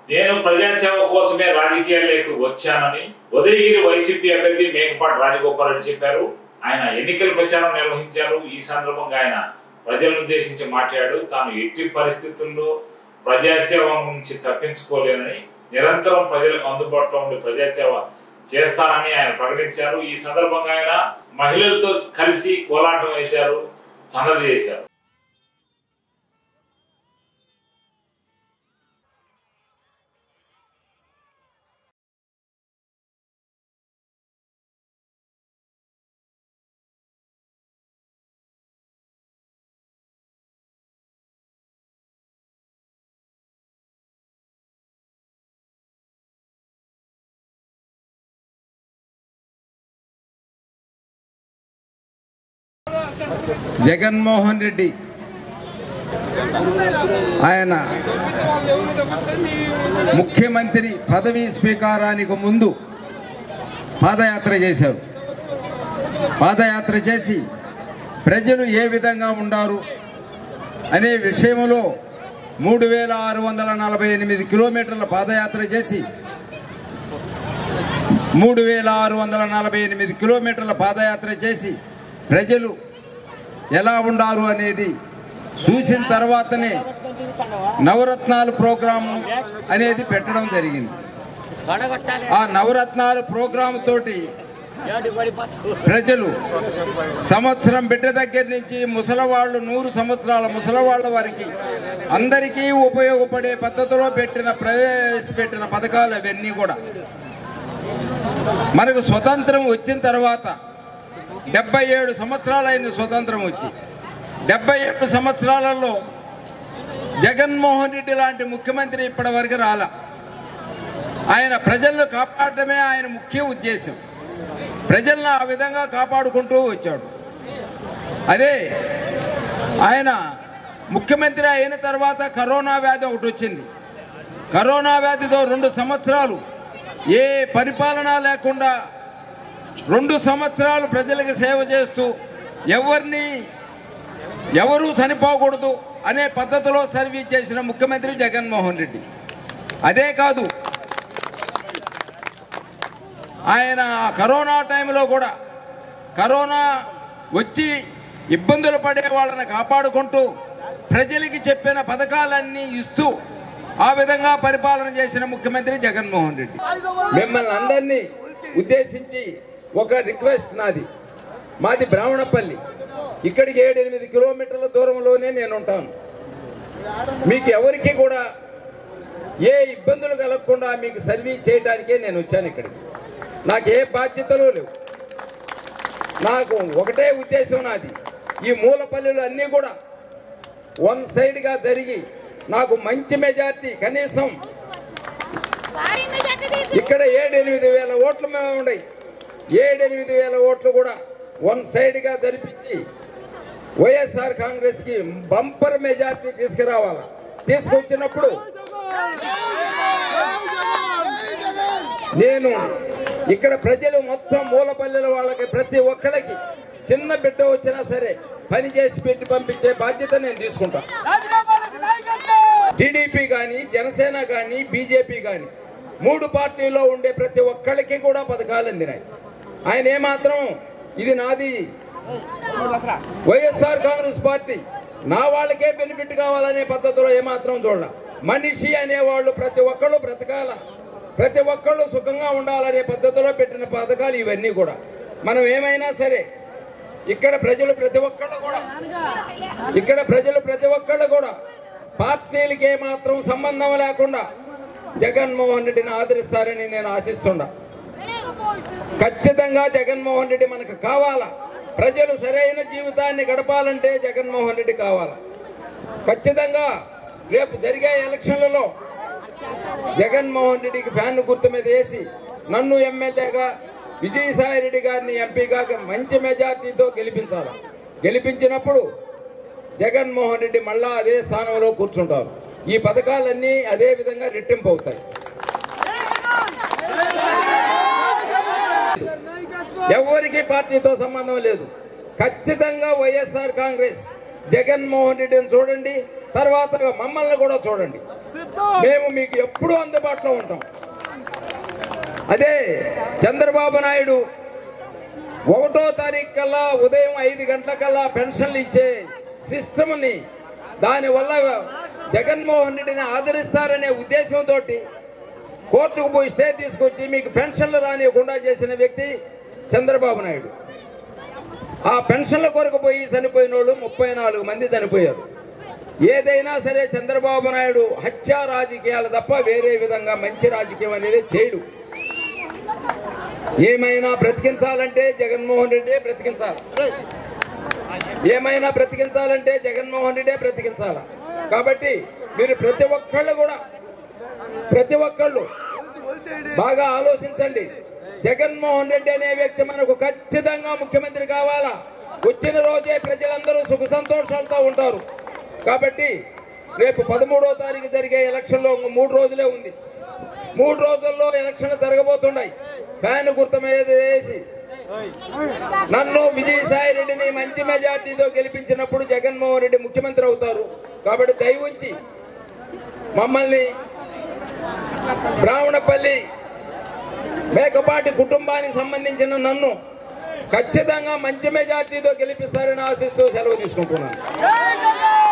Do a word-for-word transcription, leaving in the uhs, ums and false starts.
నేను ప్రజాసేవ కోసమే రాజకీయాల్లోకి వచ్చానని ఉదయగిరి వైసీపీ అభ్యర్థి మేకపాటి రాజగోపాల్ రెడ్డి చెప్పారు. ఆయన ఎన్నికల ప్రచారం నిర్వహించారు. ఈ సందర్భంగా ఆయన ప్రజలను ఉద్దేశించి మాట్లాడాడు. తాను ఎట్టి పరిస్థితుల్లో ప్రజాసేవ నుంచి తప్పించుకోలేనని, నిరంతరం ప్రజలకు అందుబాటులో ఉండి ప్రజాసేవ చేస్తానని ఆయన ప్రకటించారు. ఈ సందర్భంగా ఆయన మహిళలతో కలిసి కోలాటం వేశారు, సందడి చేశారు. జగన్మోహన్ రెడ్డి ఆయన ముఖ్యమంత్రి పదవీ స్వీకారానికి ముందు పాదయాత్ర చేశారు. పాదయాత్ర చేసి ప్రజలు ఏ విధంగా ఉండారు అనే విషయంలో మూడు వేల ఆరు వందల నలభై ఎనిమిది కిలోమీటర్ల పాదయాత్ర చేసి మూడు వేల ఆరు వందల నలభై ఎనిమిది కిలోమీటర్ల పాదయాత్ర చేసి ప్రజలు ఎలా ఉండారు అనేది చూసిన తర్వాతనే నవరత్నాలు ప్రోగ్రాము అనేది పెట్టడం జరిగింది. ఆ నవరత్నాలు ప్రోగ్రాము తోటి ప్రజలు సంవత్సరం బిడ్డ దగ్గర నుంచి ముసలవాళ్ళు నూరు సంవత్సరాల ముసలవాళ్ళ వారికి అందరికీ ఉపయోగపడే పద్ధతిలో పెట్టిన ప్రవేశపెట్టిన పథకాలు అవన్నీ కూడా మనకు స్వతంత్రం వచ్చిన తర్వాత డెబ్బై ఏడు సంవత్సరాలైంది స్వతంత్రం వచ్చి. డెబ్బై ఏడు సంవత్సరాలలో జగన్మోహన్ రెడ్డి లాంటి ముఖ్యమంత్రి ఇప్పటి వరకు రాల. ఆయన ప్రజలను కాపాడటమే ఆయన ముఖ్య ఉద్దేశం. ప్రజలను ఆ విధంగా కాపాడుకుంటూ వచ్చాడు. అదే ఆయన ముఖ్యమంత్రి అయిన తర్వాత కరోనా వ్యాధి ఒకటి వచ్చింది. కరోనా వ్యాధితో రెండు సంవత్సరాలు ఏ పరిపాలన లేకుండా రెండు సంవత్సరాలు ప్రజలకు సేవ చేస్తూ ఎవరిని ఎవరూ చనిపోకూడదు అనే పద్ధతిలో సర్వీస్ చేసిన ముఖ్యమంత్రి జగన్మోహన్ రెడ్డి. అదే కాదు, ఆయన కరోనా టైంలో కూడా కరోనా వచ్చి ఇబ్బందులు పడే వాళ్ళని కాపాడుకుంటూ ప్రజలకి చెప్పిన పథకాలన్నీ ఇస్తూ ఆ విధంగా పరిపాలన చేసిన ముఖ్యమంత్రి జగన్మోహన్ రెడ్డి. మిమ్మల్ని అందరినీ ఉద్దేశించి ఒక రిక్వెస్ట్ నాది. మాది బ్రాహ్మణపల్లి. ఇక్కడికి ఏడు ఎనిమిది కిలోమీటర్ల దూరంలోనే నేను ఉంటాను. మీకు ఎవరికి కూడా ఏ ఇబ్బందులు కలగకుండా మీకు సర్వీస్ చేయడానికే నేను వచ్చాను ఇక్కడికి. నాకు ఏ బాధ్యతలు లేవు. నాకు ఒకటే ఉద్దేశం నాది, ఈ మూలపల్లిలు అన్నీ కూడా వన్ సైడ్గా జరిగి నాకు మంచి మెజార్టీ, కనీసం ఇక్కడ ఏడు ఎనిమిది వేల ఓట్లు మేము ఉన్నాయి. ఏడెనిమిది వేల ఓట్లు కూడా వన్ సైడ్గా జరిపించి వైఎస్ఆర్ కాంగ్రెస్ కి బంపర్ మెజార్టీ తీసుకురావాలి. తీసుకొచ్చినప్పుడు నేను ఇక్కడ ప్రజలు మొత్తం మూలపల్లెల వాళ్ళకి ప్రతి ఒక్కరికి చిన్న బిడ్డ వచ్చినా సరే పని చేసి పెట్టి పంపించే బాధ్యత నేను తీసుకుంటా. టీడీపీ కానీ, జనసేన కానీ, బీజేపీ కానీ మూడు పార్టీల్లో ఉండే ప్రతి ఒక్కరికి కూడా పథకాలు అందినాయి. ఆయన ఏమాత్రం ఇది నాది వైఎస్ఆర్ కాంగ్రెస్ పార్టీ నా వాళ్ళకే బెనిఫిట్ కావాలనే పద్ధతిలో ఏమాత్రం చూడాల. మనిషి అనేవాళ్ళు ప్రతి ఒక్కళ్ళు బ్రతకాల, ప్రతి ఒక్కళ్ళు సుఖంగా ఉండాలనే పద్ధతిలో పెట్టిన పథకాలు ఇవన్నీ కూడా. మనం ఏమైనా సరే ఇక్కడ ప్రజలు ప్రతి ఒక్కళ్ళు కూడా ఇక్కడ ప్రజలు ప్రతి ఒక్కళ్ళు కూడా పార్టీలకి ఏమాత్రం సంబంధం లేకుండా జగన్మోహన్ రెడ్డిని ఆదరిస్తారని నేను ఆశిస్తున్నా. ఖచ్చితంగా జగన్మోహన్ రెడ్డి మనకు కావాలా. ప్రజలు సరైన జీవితాన్ని గడపాలంటే జగన్మోహన్ రెడ్డి కావాలా. ఖచ్చితంగా రేపు జరిగే ఎలక్షన్లలో జగన్మోహన్ రెడ్డికి ఫ్యాన్ గుర్తు మీద వేసి నన్ను ఎమ్మెల్యేగా, విజయసాయి రెడ్డి గారిని ఎంపీగా మంచి మెజార్టీతో గెలిపించాలి. గెలిపించినప్పుడు జగన్మోహన్ రెడ్డి మళ్ళా అదే స్థానంలో కూర్చుంటారు. ఈ పథకాలన్నీ అదే విధంగా రెట్టింపు అవుతాయి. ఎవరికి పార్టీతో సంబంధం లేదు. ఖచ్చితంగా వైఎస్ఆర్ కాంగ్రెస్ జగన్మోహన్ రెడ్డిని చూడండి, తర్వాత మమ్మల్ని కూడా చూడండి. మేము మీకు ఎప్పుడూ అందుబాటులో ఉంటాం. అదే చంద్రబాబు నాయుడు ఒకటో తారీఖు కల్లా ఉదయం ఐదు గంటలకల్లా పెన్షన్లు ఇచ్చే సిస్టమ్ని, దానివల్ల జగన్మోహన్ రెడ్డిని ఆదరిస్తారనే ఉద్దేశంతో కోర్టుకు పోయి స్టే తీసుకొచ్చి మీకు పెన్షన్లు రానియకుండా చేసిన వ్యక్తి చంద్రబాబు నాయుడు. ఆ పెన్షన్ల కొరకు పోయి చనిపోయిన వాళ్ళు ముప్పై నాలుగు మంది చనిపోయారు. ఏదైనా సరే చంద్రబాబు నాయుడు హత్యా రాజకీయాలు తప్ప వేరే విధంగా మంచి రాజకీయం అనేది చేయడు. ఏమైనా బ్రతికించాలంటే జగన్మోహన్ రెడ్డి బ్రతికించాలి, ఏమైనా బ్రతికించాలంటే జగన్మోహన్ రెడ్డే బ్రతికించాలి. కాబట్టి మీరు ప్రతి ఒక్కళ్ళు కూడా ప్రతి ఒక్కళ్ళు బాగా ఆలోచించండి. జగన్మోహన్ రెడ్డి అనే వ్యక్తి మనకు ఖచ్చితంగా ముఖ్యమంత్రి కావాలా. వచ్చిన రోజే ప్రజలందరూ సుఖ సంతోషాలతో ఉంటారు. కాబట్టి రేపు పదమూడో తారీఖు జరిగే ఎలక్షన్లో మూడు రోజులే ఉంది. మూడు రోజుల్లో ఎలక్షన్లు జరగబోతున్నాయి. ఫ్యాన్ గుర్తు మీద వేసి నన్ను విజయసాయి రెడ్డిని మంచి మెజార్టీతో గెలిపించినప్పుడు జగన్మోహన్ రెడ్డి ముఖ్యమంత్రి అవుతారు. కాబట్టి దయ ఉంచి మమ్మల్ని బ్రాహ్మణపల్లి మేకపాటి కుటుంబానికి సంబంధించిన నన్ను ఖచ్చితంగా మంచి మెజార్టీతో గెలిపిస్తారని ఆశిస్తూ సెలవు తీసుకుంటున్నాను.